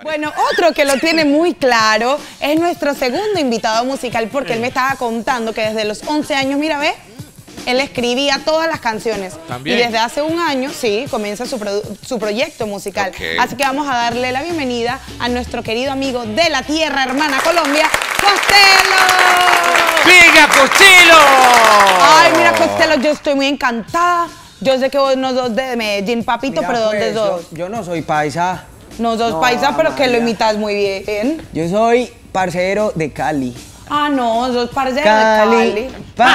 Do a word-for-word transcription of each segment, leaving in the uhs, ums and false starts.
Bueno, otro que lo tiene muy claro es nuestro segundo invitado musical, porque él me estaba contando que desde los once años, mira, ve, él escribía todas las canciones. ¿También? Y desde hace un año, sí, comienza su, pro su proyecto musical. Okay. Así que vamos a darle la bienvenida a nuestro querido amigo de la tierra hermana Colombia, Costello. ¡Venga, Costello! Ay, mira, Costello, yo estoy muy encantada. Yo sé que vos no sos de Medellín, papito, Mira, pero ¿dónde pues, sos? Yo, yo no soy paisa. No sos No, paisa, pero que lo María. imitas muy bien. Yo soy parcero de Cali. Ah, no, sos parcero Cali, de Cali.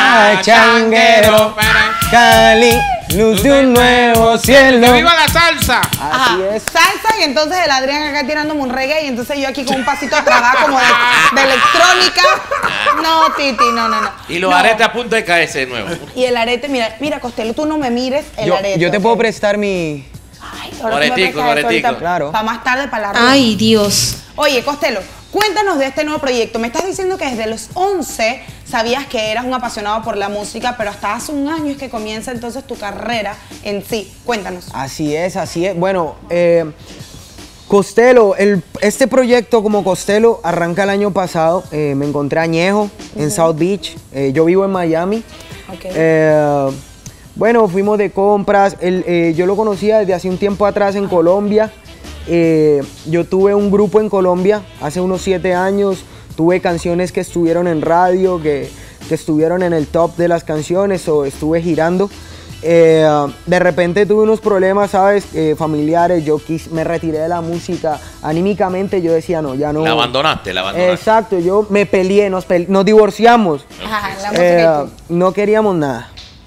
pachanguero, Cali, luz de un nuevo cielo. ¡Que viva la salsa! Así Ajá, es. salsa, y entonces el Adrián acá tirándome un reggae y entonces yo aquí con un pasito de trabajo como de, de electrónica. No, Titi, no, no, no. Y los No. aretes a punto de caerse de nuevo. Y el arete, mira, mira, Costello, tú no me mires el Yo, arete. yo te ¿ok? puedo prestar mi... Ay, ahora tú me Aretico, prestas eso aretico. ahorita, Claro. para más tarde, para la rueda. Ay, Dios. Oye, Costello, cuéntanos de este nuevo proyecto. Me estás diciendo que desde los once sabías que eras un apasionado por la música, pero hasta hace un año es que comienza entonces tu carrera en sí. Cuéntanos. Así es, así es. Bueno, eh, Costello, el, este proyecto como Costello arranca el año pasado. Eh, me encontré a Ñejo en South Beach. Eh, yo vivo en Miami. Ok. Eh, bueno, fuimos de compras. Él, eh, yo lo conocía desde hace un tiempo atrás en Colombia. Eh, yo tuve un grupo en Colombia hace unos siete años. Tuve canciones que estuvieron en radio, que, que estuvieron en el top de las canciones, o estuve girando. Eh, de repente tuve unos problemas, ¿sabes? Eh, familiares. Yo quis, me retiré de la música. Anímicamente yo decía, no, ya no. La abandonaste, la abandonaste. Exacto, yo me peleé, nos, pele- nos divorciamos. Ajá, la música Eh, y tú. no queríamos nada.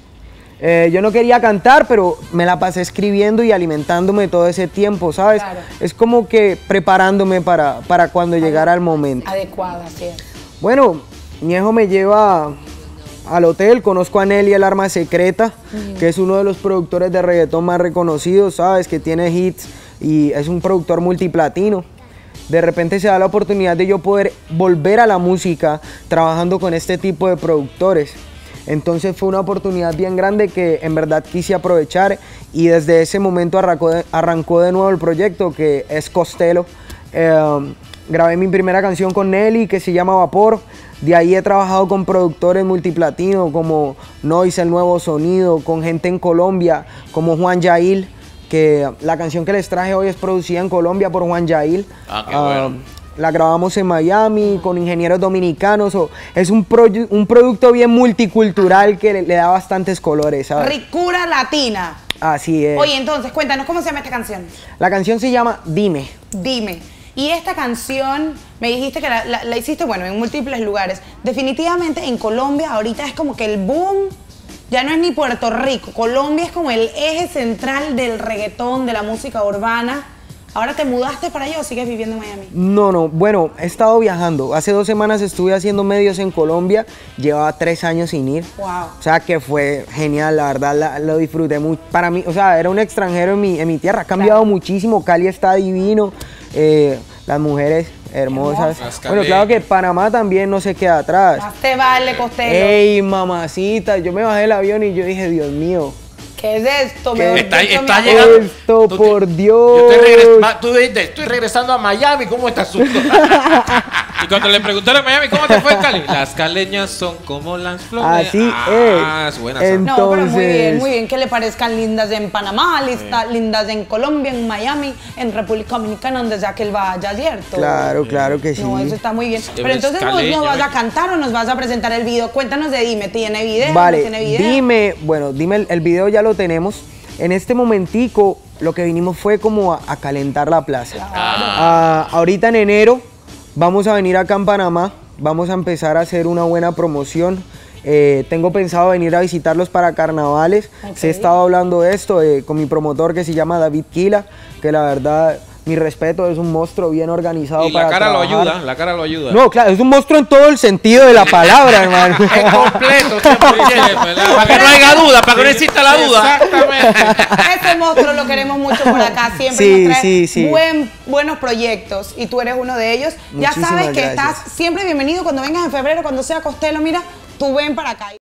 Eh, yo no quería cantar, pero me la pasé escribiendo y alimentándome todo ese tiempo, ¿sabes? Claro. Es como que preparándome para, para cuando llegara el momento. Adecuada, sí. Bueno, Ñejo me lleva al hotel, conozco a Nelly, el arma secreta, que es uno de los productores de reggaetón más reconocidos, ¿sabes? Que tiene hits y es un productor multiplatino. De repente se da la oportunidad de yo poder volver a la música trabajando con este tipo de productores. Entonces fue una oportunidad bien grande que en verdad quise aprovechar, y desde ese momento arrancó de, arrancó de nuevo el proyecto, que es Costello. Eh, grabé mi primera canción con Nelly, que se llama Vapor. De ahí he trabajado con productores multiplatino como Noise, El Nuevo Sonido, con gente en Colombia como Juan Yail, que la canción que les traje hoy es producida en Colombia por Juan Yail. Ah, qué bueno. La grabamos en Miami con ingenieros dominicanos. O, es un, proyu- un producto bien multicultural que le, le da bastantes colores, ¿sabes? Ricura latina. Así es. Oye, entonces, cuéntanos, ¿cómo se llama esta canción? La canción se llama Dime. Dime. Y esta canción, me dijiste que la, la- la hiciste, bueno, en múltiples lugares. Definitivamente en Colombia ahorita es como que el boom ya no es ni Puerto Rico. Colombia es como el eje central del reggaetón, de la música urbana. ¿Ahora te mudaste para allá o sigues viviendo en Miami? No, no, bueno, he estado viajando. Hace dos semanas estuve haciendo medios en Colombia. Llevaba tres años sin ir. Wow. O sea que fue genial, la verdad, la- lo disfruté mucho. Para mí, o sea, era un extranjero en mi, en mi tierra. Ha cambiado Claro. muchísimo. Cali está divino. eh, las mujeres hermosas. Hermosas. Bueno, claro que Panamá también no se queda atrás. Más te vale, Costello. Ey, mamacita, yo me bajé del avión y yo dije, Dios mío, ¿Qué es esto? ¿Qué? Mejor Está, dicho, está mi llegando. esto, Tú- por Yo Dios. estoy, regres- ma- tú dices, estoy regresando a Miami, ¿cómo estás tú? Y cuando le preguntaron en Miami, ¿cómo te fue, Cali? Las caleñas son como las flores. Así ah, es. es buena. En- No, pero muy bien, Entonces- muy bien. Que le parezcan lindas en Panamá, lista- lindas en Colombia, en Miami, en República Dominicana, donde sea que él vaya, ¿cierto? Claro, claro que sí. No, eso está muy bien. Pero eres entonces, ¿nos, caleño, nos vas a ¿eh? cantar o nos vas a presentar el video? Cuéntanos de Dime. ¿Tiene video? ¿No Vale, tiene video? dime, bueno, dime, el, el video ya lo tenemos. En este momentico, lo que vinimos fue como a, a calentar la plaza. Ah, ahorita en enero vamos a venir acá en Panamá, vamos a empezar a hacer una buena promoción. Eh, tengo pensado venir a visitarlos para carnavales. Ok. Se he estado hablando de esto eh, con mi promotor, que se llama David Quila, que la verdad, mi respeto, es un monstruo bien organizado Y la para cara lo trabajar. ayuda, la cara lo ayuda. No, claro, es un monstruo en todo el sentido de la palabra, hermano. Es completo, cien por ciento. Para que no haya duda, para que no exista la duda. Exactamente. Ese monstruo lo queremos mucho por acá. Siempre Sí, nos trae sí, sí. buen- buenos proyectos y tú eres uno de ellos. Ya Muchísimas sabes que gracias. estás siempre bienvenido cuando vengas en febrero, cuando sea Costello. Mira, tú ven para acá.